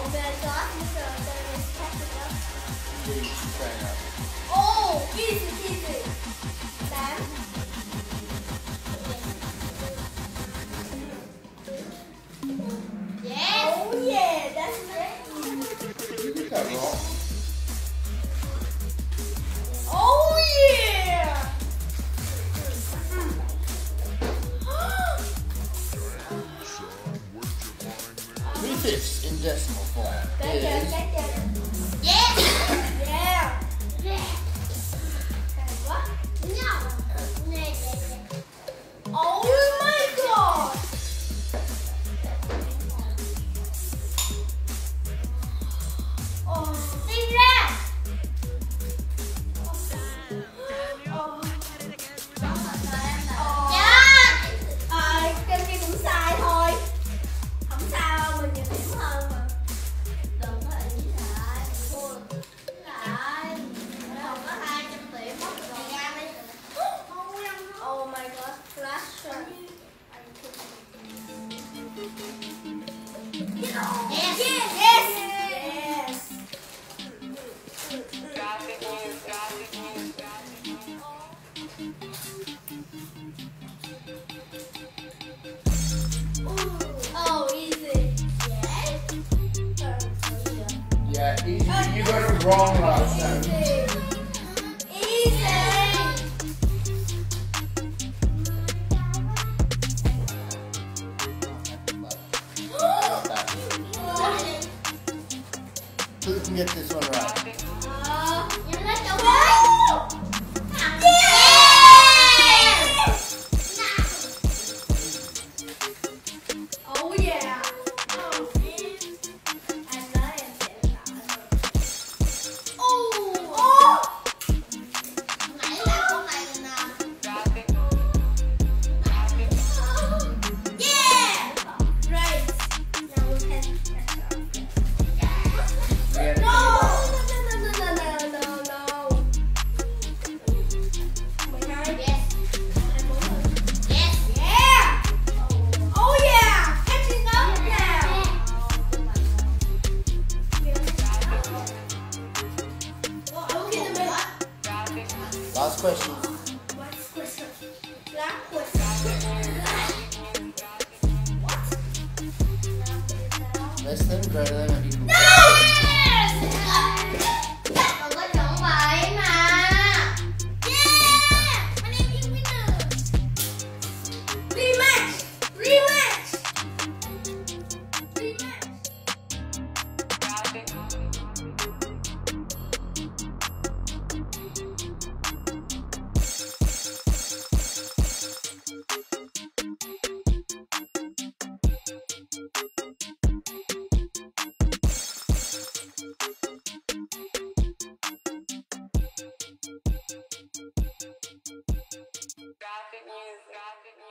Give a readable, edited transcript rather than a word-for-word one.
my God, Mr. There is catching up. China. Oh, easy, easy. Sam. Yes. Oh yeah, that's great. You get that wrong. Oh yeah. Three-fifths in decimal form is... Yes. Yeah. What? No. Oh my God. Oh. Đi ra. Cái kia cũng sai thôi. Không sao đâu, mình nhiều điểm hơn mà. Đừng có ý lại, thua. Lại. Không có 200 điểm mất rồi ra đi. Oh my God, flash shot. Yes. Yes. Yes. Yes. Oh, easy. Yes. Yeah, easy. You got it wrong last time. Easy. Who can get this one right? You let go. Yes. Oh yeah. Last question. Last question. Last question. What? Less than, greater than, or equal to? Đừng có chuẩn bày mà. Yeah! My name is winner. Rematch! Rematch! Rematch! Graphic news.